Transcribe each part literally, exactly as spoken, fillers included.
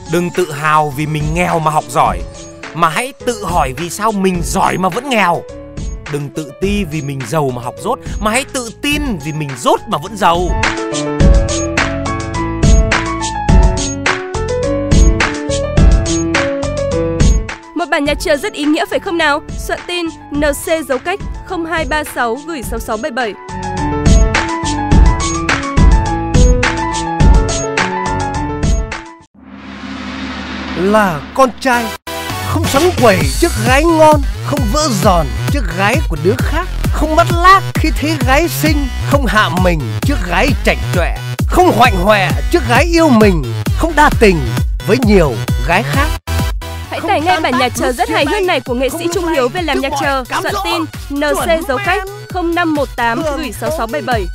Đừng tự hào vì mình nghèo mà học giỏi, mà hãy tự hỏi vì sao mình giỏi mà vẫn nghèo. Đừng tự ti vì mình giàu mà học dốt, mà hãy tự tin vì mình dốt mà vẫn giàu. Một bản nhạc chờ rất ý nghĩa phải không nào? Soạn tin en xê dấu cách không hai ba sáu gửi sáu sáu bảy bảy. Là con trai, không xoắn quẩy trước gái ngon, không vỡ giòn trước gái của đứa khác, không bắt lác khi thấy gái xinh, không hạ mình trước gái chảnh chọe, không hoạnh hoẹ trước gái yêu mình, không đa tình với nhiều gái khác. Hãy tải ngay bản nhạc chờ rất hài hước này của nghệ sĩ Trung Hiếu về làm nhạc chờ. Soạn tin en xê dấu cách không năm một tám gửi sáu sáu bảy bảy.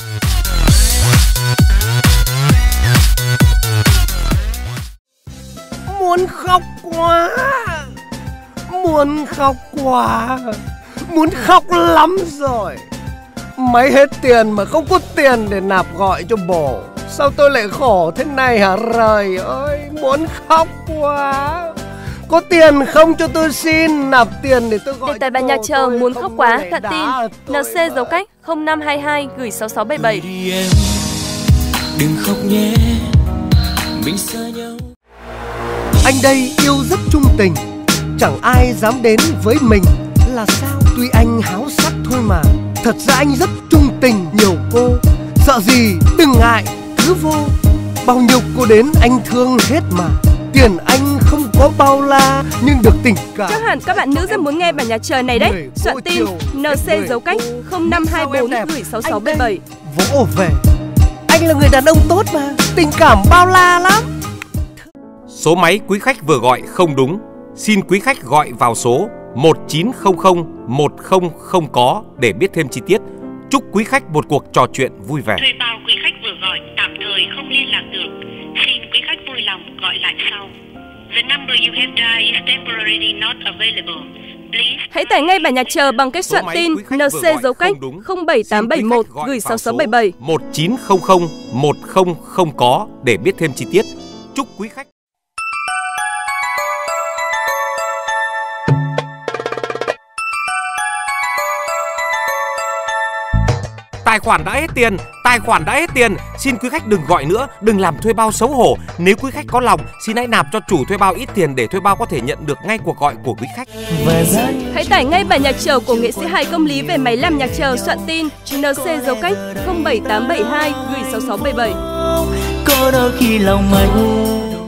Muốn khóc quá, muốn khóc quá, muốn khóc lắm rồi. Mấy hết tiền mà không có tiền để nạp gọi cho bồ. Sao tôi lại khổ thế này hả trời ơi, muốn khóc quá. Có tiền không cho tôi xin, nạp tiền để tôi gọi. Để tải bản nhạc chờ muốn khóc quá, soạn tin en xê dấu cách không năm hai hai gửi sáu sáu bảy bảy. Đừng khóc nhé, mình xa nhau. Anh đây yêu rất trung tình, chẳng ai dám đến với mình. Là sao? Tuy anh háo sắc thôi mà, thật ra anh rất trung tình nhiều cô. Sợ gì đừng ngại cứ vô, bao nhiêu cô đến anh thương hết mà. Tiền anh không có bao la, nhưng được tình cảm. Chắc hẳn các bạn nữ rất muốn nghe bản nhạc chờ này đấy. Soạn tin en xê dấu cách không năm hai bốn gửi sáu sáu bảy bảy. Vỗ về, anh là người đàn ông tốt mà, tình cảm bao la lắm. Số máy quý khách vừa gọi không đúng. Xin quý khách gọi vào số một chín không không một không không có để biết thêm chi tiết. Chúc quý khách một cuộc trò chuyện vui vẻ. Thuê bao quý khách vừa gọi tạm thời không liên lạc được. Xin quý khách vui lòng gọi lại sau. The number you have dialed is temporarily not available. Please... Hãy tải ngay bản nhạc chờ bằng cách soạn tin en xê dấu cách không bảy tám bảy một gửi sáu sáu bảy bảy. một chín không không một không không có để biết thêm chi tiết. Chúc quý khách. Tài khoản đã hết tiền, tài khoản đã hết tiền. Xin quý khách đừng gọi nữa, đừng làm thuê bao xấu hổ. Nếu quý khách có lòng, xin hãy nạp cho chủ thuê bao ít tiền để thuê bao có thể nhận được ngay cuộc gọi của quý khách. Hãy tải ngay bản nhạc chờ của nghệ sĩ hài Công Lý về máy làm nhạc chờ. Soạn tin en xê dấu cách không bảy tám bảy hai gửi sáu sáu bảy bảy. Có đôi khi lòng anh